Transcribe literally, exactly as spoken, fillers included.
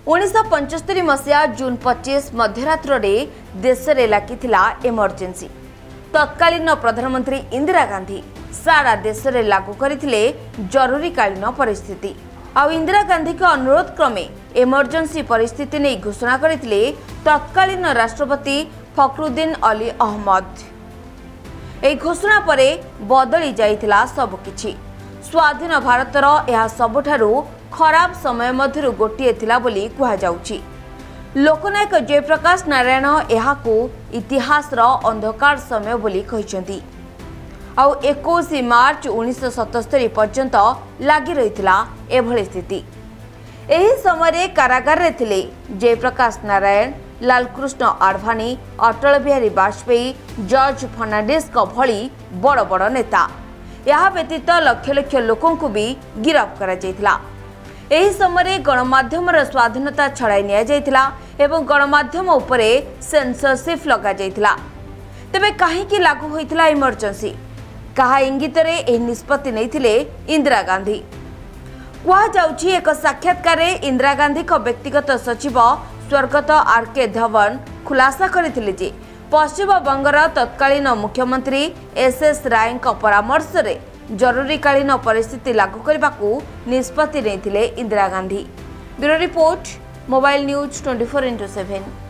उन्नीस पंचस्तरी मसीहा जून पच्चीस मध्यरात्र देश में लागिथिला इमरजेंसी। तत्कालीन प्रधानमंत्री इंदिरा गांधी सारा देश में लागू करथिले जरूरीकालीन परिस्थिति। आ इंदिरा गांधी के अनुरोध क्रमे इमरजेंसी परिस्थिति नहीं घोषणा करथिले तत्कालीन राष्ट्रपति फखरुद्दीन अली अहमद। ए घोषणा परे बदली जाइथिला सबकिछि। स्वाधीन भारतर यह सबुठारु खराब समय मध्यरु गोटिए थिला बोली कहा जाउछि। लोकनायक जयप्रकाश नारायण यहाकू इतिहासर अंधकार समय बोली कहिसेंती। आउ इक्कीस मार्च उन्नीस सतस्तरी पर्यंत लगी रहिथिला एभली स्थिति। एही समय कारागार रे थिले जयप्रकाश नारायण, लालकृष्ण आडवाणी, अटल बिहारी वाजपेयी, जॉर्ज फर्नांडिस का भली बड़ बड़ नेता। यह व्यतीत लक्ष लक्ष लोकों को भी गिरफ्त करा जायतिला। एही समय गणमाध्यम स्वाधीनता छड़ाई निया जायतिला एवं गणमाध्यम उपरे सेंसरशिप लगा जायतिला। तेबे काहेकि लागू होइतिला इमरजेंसी? कहा इंगित रे एही निष्पत्ति नैथिले इंदिरा गांधी? कहा जाउछि एक साक्षात्कार रे इंदिरा गांधी को व्यक्तिगत सचिव स्वर्गत आर के धवन खुलासा करथिले जे पश्चिम बंगर तत्कालीन मुख्यमंत्री एस एस राय परामर्श रे जरूरीकालीन परिस्थिति लागू करने को निष्पत्ति नैथिले Indira Gandhi. Bureau report, mobile news twenty four into seven.